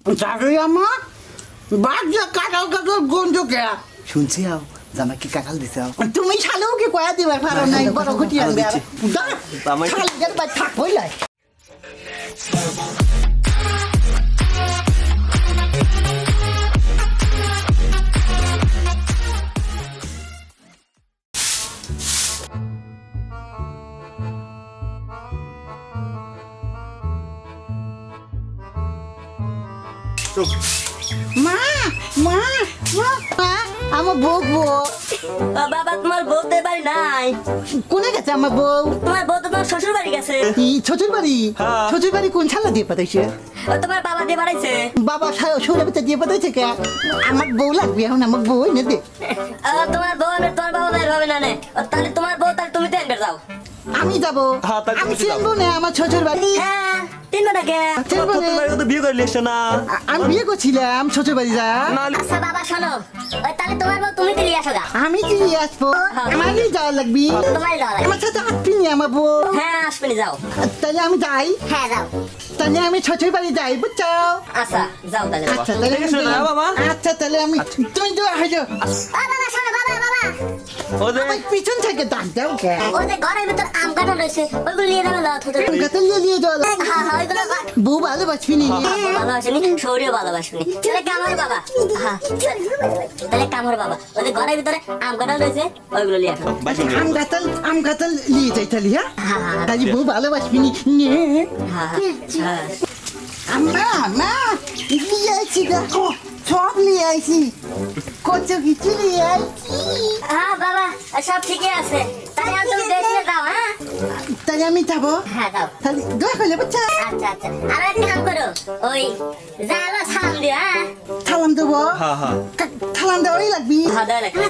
জারুই আমার বাচ্চা কাটাল কাটাল গন্ধ কে শুনছি আও জামাই কি কাকাল দিছে আও তুমি শালেও কি কয়া দিবার পারো নাই বড় ঘটি আনবে আর জামাই শালের বাই থাক হইলাই মা মা মা আমার বউ বউ বাবা তোমার বউ তো বাড়ি নাই। কোনে গেছে আমার বউ তোমার বউ তো তোমার শ্বশুর বাড়ি গেছে। শ্বশুর বাড়ি শ্বশুর বাড়ি কোন ছালা দিয়ে পাঠাইছে তোমার বাবা দিয়ে বাড়াইছে। বাবা শ্বশুর বাড়িতে দিয়ে পাঠাইছে কে আমার বউ লাগবে এখন আমার বউ এনে দে তোমার বউ আনবে তোমার বাবা বের হবে না নে। তাহলে তোমার বউ তাহলে তুমি তো এনবে যাও। আমি যাবো আমি চিনবো না আমার শ্বশুর বাড়ি হ্যাঁ তিনবে না কে? চিনবো না তো বিয়ে করে লিয়েছো না আমি বিয়ে করছিলাম শ্বশুর বাড়ি যা আচ্ছা বাবা শোনো তাহলে তোমার বউ তুমি দিলি আসো গা। আমি দিয়ে আসবো আমারই যাওয়া লাগবি তোমার যাওয়া লাগবে। আমার সাথে আসবি নি আমার বউ হ্যাঁ আসবেনি যাও। তাহলে আমি যাই হ্যাঁ যাও। তাহলে আমি শ্বশুর বাড়ি যাই বুঝছো আচ্ছা যাও তাহলে। আচ্ছা তাহলে ঠিক আছে না, বাবা? আচ্ছা তাহলে আমি তুমি তো হাজো বাবা শোনো বাবা বাবা ওদের পিছন থেকে ডাক দাও কে ওই যে ঘরের ভিতর আম কাটা রয়েছে ওইগুলো নিয়ে যাবে না থুতু। গাতে নিয়ে যাওয়া লাগবে। হ্যাঁ হ্যাঁ ওইগুলো বউ ভালোবাসবি নি ভালোবাসেনি শরীরও ভালোবাসেনি তাহলে কামর বাবা। হ্যাঁ তাহলে কামর বাবা ওই যে ঘরের ভিতরে আম কাটা রয়েছে ওইগুলো নিয়ে আসো। আম গাতাল নিয়ে যাই তাহলে হ্যাঁ তাহলে বউ ভালোবাসবি নি হ্যাঁ হ্যাঁ আম্মা মা নিয়ে আইছি দেখো সব নিয়ে আইছি কত কিছু নিয়ে আইছি হ্যাঁ বাবা সব ঠিকই আছে তাহলে আর তুমি দেখে যাও। হ্যাঁ তাহলে আমি যাবো হ্যাঁ যাও। তাহলে দোয়া করলে বাচ্চা আচ্ছা আচ্ছা আর একটা কাম করো ওই জালো সালাম দিও। হ্যাঁ সালাম দেবো হ্যাঁ হ্যাঁ সালাম দেওয়াই লাগবি হ্যাঁ দেওয়া লাগবে।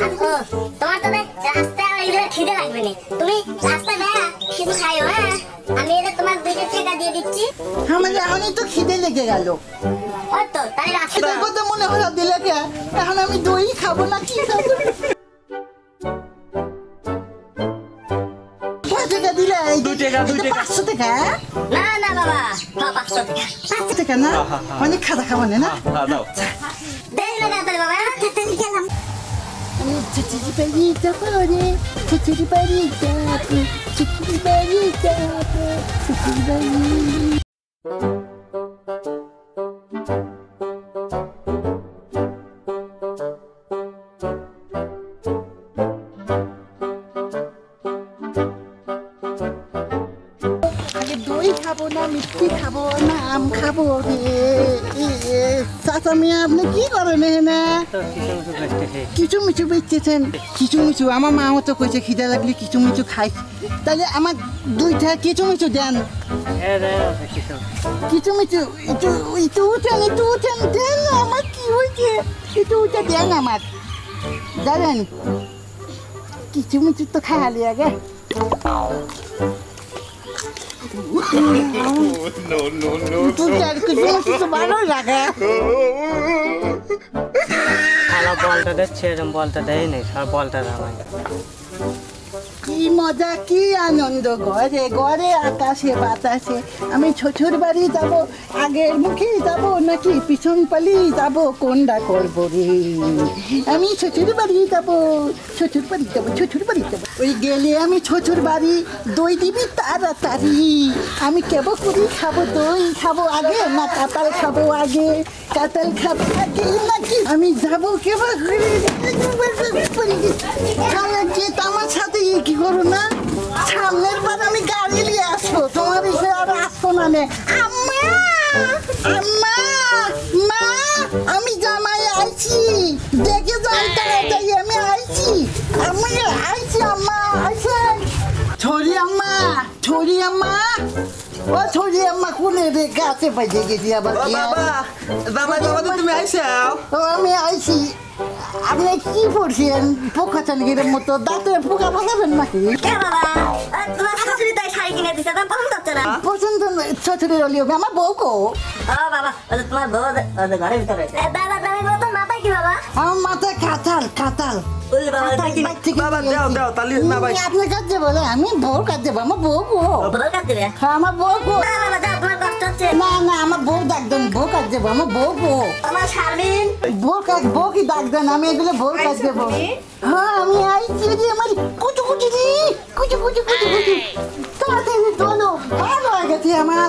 তোমার তো রাস্তায় এগুলো খিদে লাগবে না তুমি রাস্তায় বেড়া কিছু খাইও। হ্যাঁ আমি এটা তোমার 2 টাকা দিয়ে দিচ্ছি। আমার এখনই তো খিদে লেগে গেল ওই তো তাহলে রাখি খিদের কথা মনে হলো দিলে কে এখন আমি দই খাবো না কি খাবো কয় টাকা দিলে 2 টাকা 500 টাকা না না বাবা 500 টাকা 500 টাকা না অনেক খাতা খাবো না হ্যাঁ দাও দেখ না তাহলে বাবা গেলাম। ছোটরি বাড়ি যাবো রে ছোটরি বাড়ি যাবো ছোটরি বাড়ি যাবো ছোটরি বাড়ি দই খাবো না মিষ্টি খাবো না আম খাবো রে চাচা মেয়ে আপনি কি করেন না কিছু মিছু বেচতেছেন কিছু মিছু আমার মাও তো কইছে খিদে লাগলে কিছু মিছু খাই তাহলে আমার 2টা কিছু মিছু দেন কিছু মিছু একটু উঠেন দেন আমার কি হয়েছে একটু উঠে দেন আমার জানেন কিছু মিছু তো খাইলি আগে ভালো লাগে খেলা বলটা দিচ্ছে এরকম বলটা দেয় নাই সব বলটা দামাই কি মজা কি আনন্দ ঘরে ঘরে আকাশে বাতাসে আমি শ্বশুর বাড়ি যাব আগের মুখে যাব নাকি পিছন পালি যাব কোনটা করবো রে আমি শ্বশুর বাড়ি যাব শ্বশুর বাড়ি যাব শ্বশুর বাড়ি যাব ওই গেলে আমি শ্বশুর বাড়ি দই দিবি তাড়াতাড়ি আমি কেবল করি খাবো দই খাবো আগে না কাতাল খাবো আগে কাতাল খাবো আগে নাকি আমি যাবো কেবল আমার সাথে কি করো না সামনের বার আমি গাড়ি নিয়ে আসবো তোমার এসে আর আসবো না নে আম্মা আম্মা মা আমি জামাই আইছি দেখে যাই তাড়াতাড়ি আমি আইছি আমি আইছি আম্মা আইছি ছড়ি আম্মা ও ছড়ি আম্মা কোনে রে গাছে বাজে গেছি আবার কি বাবা তুমি আইসাও ও আমি আইছি আপনি কি পড়ছেন পোকা চানগিরের মতো দাঁতে পোকা ফাঁকাবেন নাকি কে বাবা তোমার শাশুড়ি তাই শাড়ি কিনে দিছে তুমি পছন্দ হচ্ছে না। পছন্দ শ্বশুরের হলিও আমার বউ কো ও বাবা ওই যে তোমার বউ ওই ঘরের ভিতরে রয়েছে। বাবা তুমি বলো তো মাথায় কি বাবা? আমার মাথায় কাঁঠাল ওই যে বাবা এটা কি বাবা দাও তালি না ভাই আপনার কাছে বলে আমি বউর কাছে যাবো আমার বউ গো বল কাট দিবে। হ্যাঁ আমার বউ গো না বাবা যাও তোমার কষ্ট হচ্ছে না না আমার বউ ডাক দেন, বউ কাজ দেবো, আমার বউ তোমার শারমিন বউ কি ডাক দেন, আমি এগুলো বউ কাজ দেবো। হ্যাঁ আমি আইছি রে, আমার কুচু কুচু রে, কুচু কুচু কুচু কুচু, তাড়াতাড়ি তোলো, ভালো হয়ে গেছে আমার।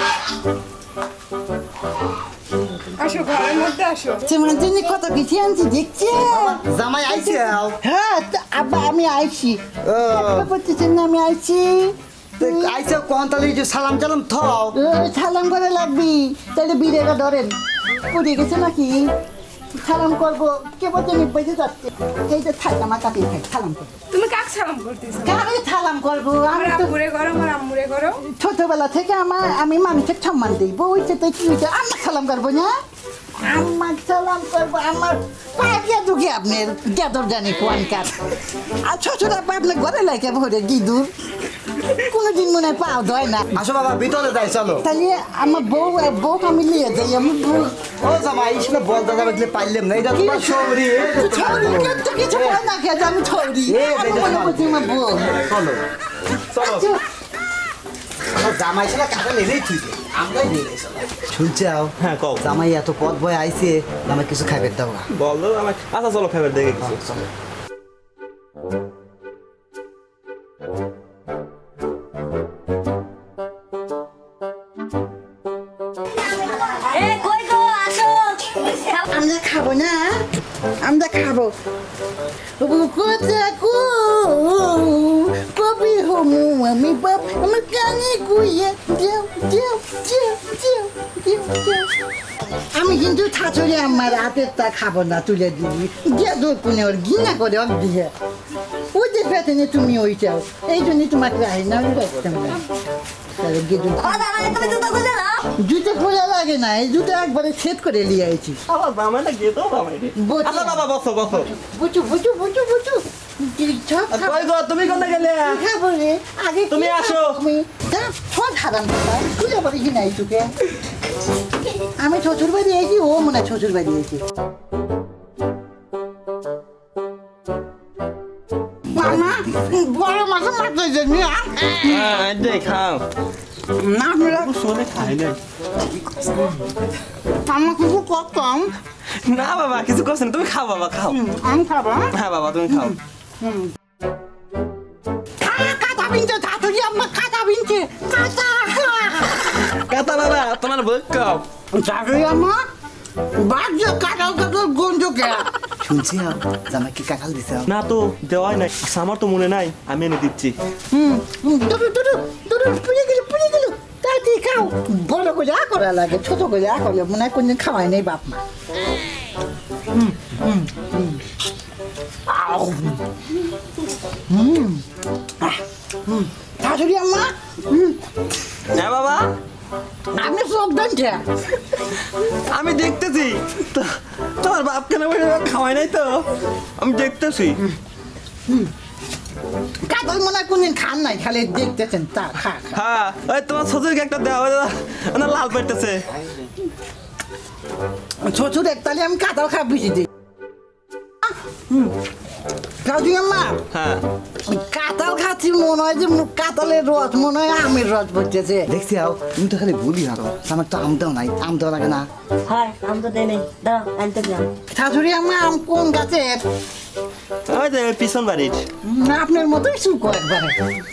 আসো ঘরের মধ্যে আসো। তোমার জন্য কত কিছু আনছি দেখছি। জামাই আইছে হ্যাঁ আব্বা আমি আইছি, করতেছেন না আমি আইছি। আইছে কোন তাহলে যে সালাম টালাম থাও সালাম করে লাগবি, তাহলে বিড়েরা ধরেন পড়ে গেছে নাকি? সালাম করবো কে বলতে বেঁচে যাচ্ছে, এই যে থাক আমার কাছে থাক, সালাম করবো। তুমি কাক সালাম করতেছো? কারে সালাম করবো? আমি আমার তো আম্মুরে করো, আমার আম্মুরে করো। ছোটবেলা থেকে আমি মানুষের সম্মান দিই, বইছে তো কি হয়েছে, আমার সালাম করবো না? আমার সালাম করবো, আমার পায়ে ঢুকে আপনার গেদর জানি কোয়ানকার। আর শ্বশুর আব্বা আপনার ঘরে লাগে ভরে গিদুর, কোনোদিন মনে হয় পাও দেয় না। আসো বাবা ভিতরে যাই চলো। তাহলে আমার বউ আমি লিয়ে যাই, আমার বউ ও জামাই ইসলে বলতে যাবে দিলে পাইলাম না, এটা তোমার সবরি ছৌরি কিন্তু কিছু হয় না খেয়ে আমি ছৌরি, আমি মনে করছি আমার বউ। চলো আচ্ছা, আমার জামাই ছিল কাটা নেলেই তুই আমরাই নিয়ে গেছি। শুনছাও হ্যাঁ কও। জামাই এত পথ বয় আইছে, আমার কিছু খাইবে দাও না। বলো আমার, আচ্ছা চলো খাবার দেখে কিছু। চলো এ কই গো আসো আমরা খাবো না, আমরা খাবো। কবি হমু আমি বাপ আমার কানে কুইয়ে আমি কিন্তু ছাচরে আমার হাতের তা খাবো না, তুলে দিবি দিয়ে দূর কোনে ওর ঘৃণা করে ওর দিয়ে ওই যে পেতেনে তুমি ওই চাও, এই জন্যই তোমাকে রাখি না, আমি রাখতাম না। তাহলে গেদু তুমি জুতো খুলে নাও। জুতো খোলা লাগে না, এই জুতো একবারে ছেদ করে নিয়ে আইছি। আবার জামাইটা গিয়ে তো জামাই রে। বসে। আচ্ছা বাবা বসো বসো। বুঝু বুঝু বুঝু বুঝু সব কই গো তুমি কোন গেলে? খাবো রে, আগে তুমি আসো। তুমি সব হারাম কথা খুলে বলি কি নাই তোকে, আমি শ্বশুর বাড়ি এসেছি, ও মনে হয় শ্বশুর বাড়ি এসেছি। মামা বড় মাছ মারতে যাবি হ্যাঁ দে খাও। না মেরা শোনে খাই নাই। আমার কিছু করতাম, না বাবা কিছু করছেন, তুমি খাও বাবা খাও। আমি খাবো। হ্যাঁ বাবা তুমি খাও। কাটা বিনছে শাশুড়ি আমার, কাটা বিনছে কাটা। কাতা বাবা তোমার বই খাও। শাশুড়ি আমার বাজে কাটাল কাটাল গন্ধ কে। শুনছি জামাই কি কাকাল দিছে না তো দেওয়াই নাই। আচ্ছা, আমার তো মনে নাই, আমি এনে দিচ্ছি। দুরু দুরু দুরু পুড়ে গেল তাড়াতাড়ি খাও। বড় করে করা লাগে, ছোট করে করলে মনে হয় কোনদিন খাওয়াই নেই বাপ মা। শাশুড়ি আম্মা হ্যাঁ বাবা আপনি সব জানছে, আমি দেখতেছি তোমার বাপ কেন খাওয়াই নাই তো, আমি দেখতেছি। কাতল মনে হয় কোনদিন খান নাই, খালি দেখতেছেন তা খা খা। হ্যাঁ ওই তোমার শ্বশুরকে একটা দেওয়া না, লাল পেটেছে। শ্বশুর একতালি আমি কাতল খা বুঝি দিই। শাশুড়ি আম্মা হ্যাঁ কাতাল খাচ্ছি মনে হয় যে কাতালের রস মনে হয় আমের রস পড়তেছে। দেখছি তুমি তো খালি বলি আরো, আমার তো আম দাও নাই, আম দেওয়া লাগে না। হ্যাঁ আম তো দেই নাই, দাঁড়াও আনতে যাও। শাশুড়ি আম্মা আম কোন গাছের? ওই যে পিছন বাড়ির। না আপনার মতোই শুকো একবারে।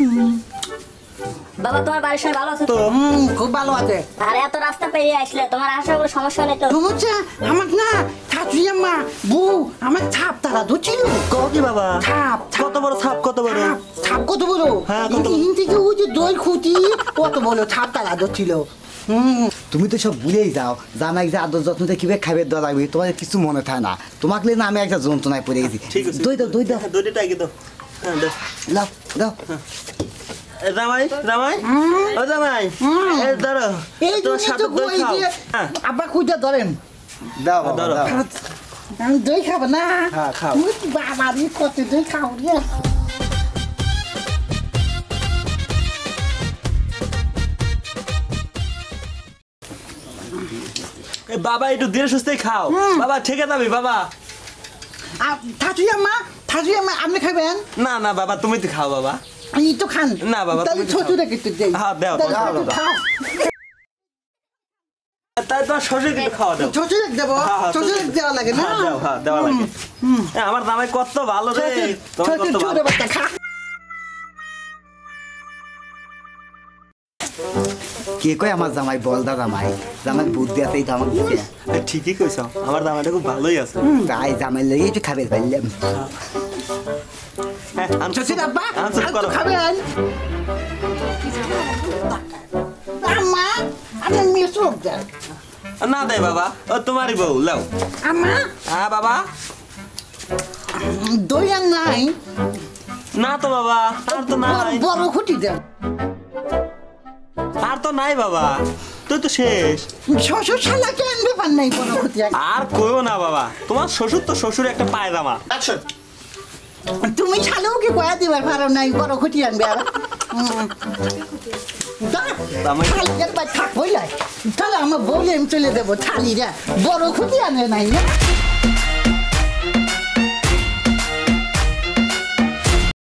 বাবা তোমার বাড়ির সবাই ভালো আছে তো? খুব ভালো আছে। আর এত রাস্তা পেরিয়ে আসলে তোমার আসার কোনো সমস্যা নেই তো? সমস্যা আমার না, শাশুড়ি আম্মা বউ আমার ছাপ তারা ধরছিল। কও কি বাবা? ছাপ কত বড় ছাপ, কত বড়? ছাপ কত বড়? হ্যাঁ, কত বড়? হিন থেকে ওই যে দই খুঁটি কত বড় ছাপ তারা ধরছিল। তুমি তো সব ভুলেই যাও, জামাই যে আদর যত্নতে কিভাবে খাইবে দেওয়া লাগবে তোমার কিছু মনে থাকে না। তোমাকে না আমি একটা যন্ত্রণায় পড়ে গেছি। ঠিক আছে। দই দাও দই দাও, দড়িটা আগে দাও। হ্যাঁ দাও। দাও দাও। জামাই জামাই ও জামাই এই ধরো এই তোমার জন্য সাথে তো দই কই খাও। যে হ্যাঁ আব্বা খুঁজে ধরেন। দাও বাবা, ধরো। দাও। আমি দই খাবো না। হ্যাঁ, খাও। বাবা রে কত দই খাও রে। এই বাবা একটু ধীরে সুস্থে খাও বাবা, ঠেকে যাবি বাবা। শাশুড়ি আম্মা আপনি খাবেন? না না বাবা তুমি তো খাও বাবা। এই তো খান। না বাবা, তাহলে তুমি তো খাও। ছোট রেখে তো দেই। হ্যাঁ, দাও, তাহলে দাও, ছোট দাও। খাও। তাই তোমার শ্বশুর কিন্তু খাওয়া দাও শ্বশুর দেবো হ্যাঁ, শ্বশুর দেওয়া লাগে না হ্যাঁ, দাও, দেওয়া লাগে আমার জামাই কত ভালো রে তোমার কত ভালো শ্বশুর বাচ্চা খা কে কয় আমার জামাই বলদা জামাই জামাই বুদ্ধি আছে এই তো আমাকে দিছে ঠিকই কইছ আমার জামাইটা খুব ভালোই আছে তাই জামাই লেগে একটু খাবে পারলাম হ্যাঁ, আনছো শ্বশুর আব্বা আনছো আর করো তো খাবে আন আম্মা আমি মিশুক দেন না দেয় বাবা ও তোমারই বউ লাও আম্মা হ্যাঁ বাবা দই আর নাই না তো বাবা আর তো নাই বড় খুঁটি দেন আর তো নাই বাবা তুই তো শেষ শ্বশুর শালাকে আনবে পার নাই বড় খুঁটি আর কইও না বাবা তোমার শ্বশুর তো শ্বশুর একটা পায়জামা তুমি ছালেও কি কয়া দিবার পারো নাই বড় খুঁটি আনবে আর একবার থাক বইলাই তাহলে আমার বউলে আমি চলে দেবো থালিরা বড় খুঁটি আনবে নাই না